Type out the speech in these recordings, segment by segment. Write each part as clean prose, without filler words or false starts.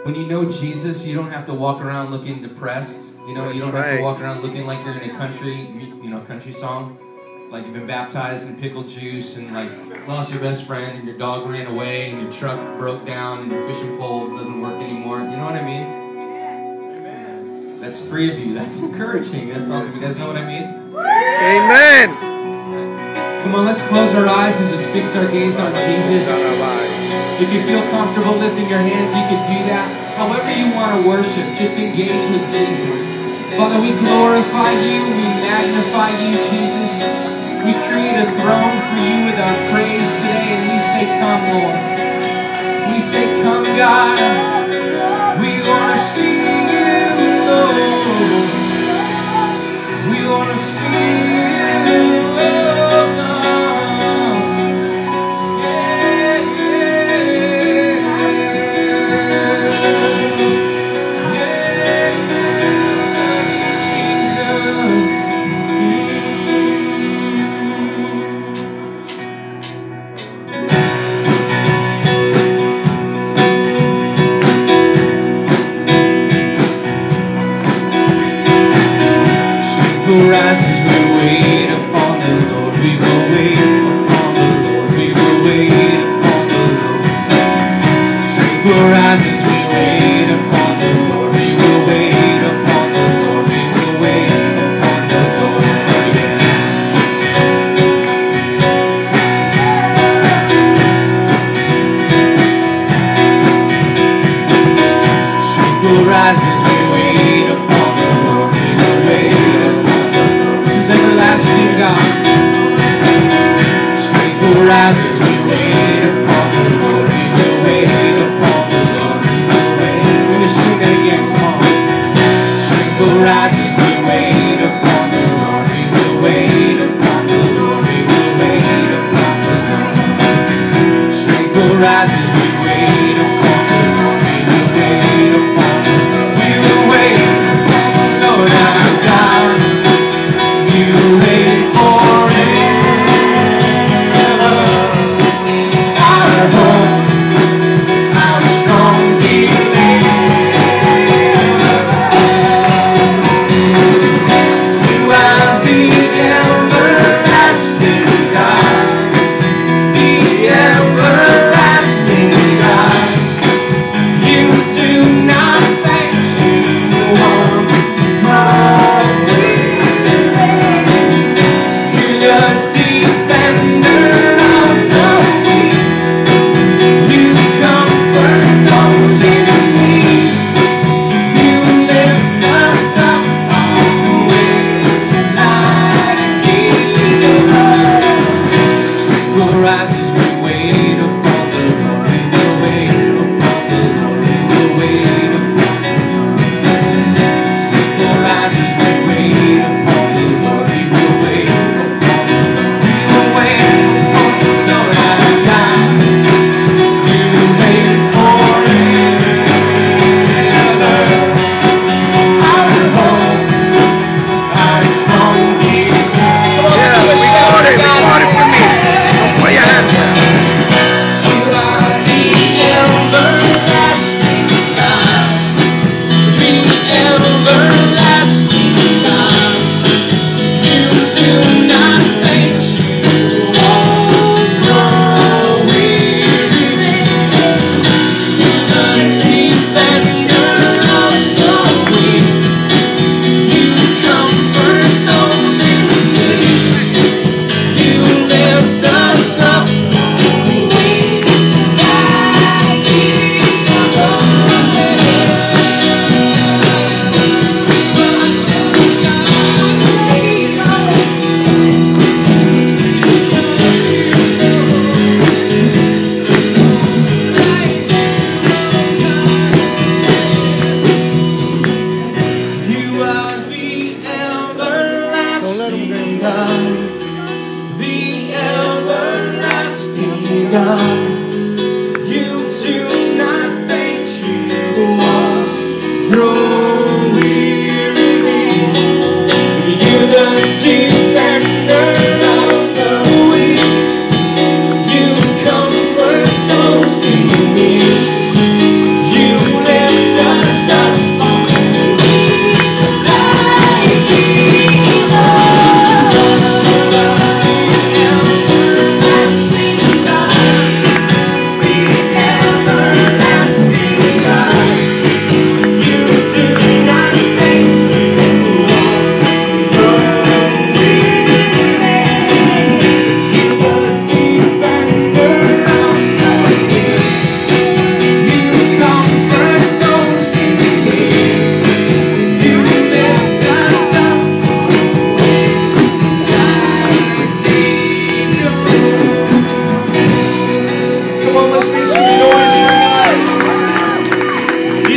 when you know Jesus, you don't have to walk around looking depressed. You know, you don't have to walk around looking like you're in a country song. Like you've been baptized in pickle juice and like lost your best friend and your dog ran away and your truck broke down and your fishing pole doesn't work anymore. You know what I mean? Amen. That's 3 of you. That's encouraging. That's awesome. You guys know what I mean? Amen. Come on, let's close our eyes and just fix our gaze on Jesus. If you feel comfortable lifting your hands, you can do that. However you want to worship, just engage with Jesus. Father, we glorify you, we magnify you, Jesus. We create a throne for you with our praise today, and we say, come, Lord. We say, come, God. We want to see you, Lord. We want to see you, Lord. Rise as we wait upon the Lord, we will wait upon the Lord, we will wait upon the Lord. Strength will rise as we wait upon the Lord, we will wait upon the Lord, we will wait upon the Lord. Strength will rise as we wait upon the Lord, we will wait upon everlasting God. Strength will rise as we wait upon the Lord. We will wait upon the Lord. We will wait. We're going to sing that again. Come on. Strength will rise as we wait upon the Lord. We will wait upon the Lord. We will wait upon the Lord. Strength will rise as we wait upon the Lord. We will wait upon the Lord. We will wait upon the Lord our God. You reign forever, our hope, our strong deliverer. You are the everlasting God, the everlasting God. You do not faint, you won't always. The defender of the weak, you comfort those in need. You lift us up always like healer. Strength will rise as we wait upon the Lord. We will wait upon the Lord. We will wait upon the Lord. Strength will rise as we wait upon the Lord. We will wait. You comfort those in need. You lift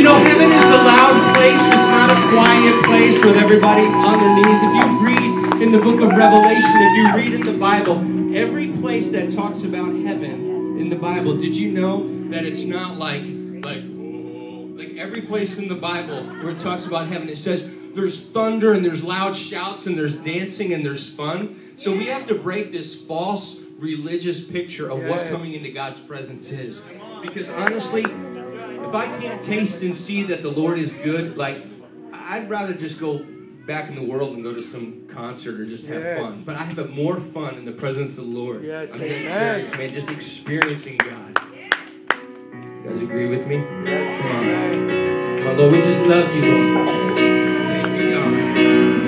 You know, heaven is a loud place. It's not a quiet place with everybody on their knees. If you read in the book of Revelation, if you read in the Bible, every place that talks about heaven in the Bible, did you know that it's not like every place in the Bible where it talks about heaven, it says there's thunder and there's loud shouts and there's dancing and there's fun. So we have to break this false religious picture of what coming into God's presence is. Because honestly, if I can't taste and see that the Lord is good, like, I'd rather just go back in the world and go to some concert or just have fun. But I have more fun in the presence of the Lord. I'm being serious, man, just experiencing God. You guys agree with me? Yes. Come on. Come on, Lord, we just love you, Lord. Thank you, God.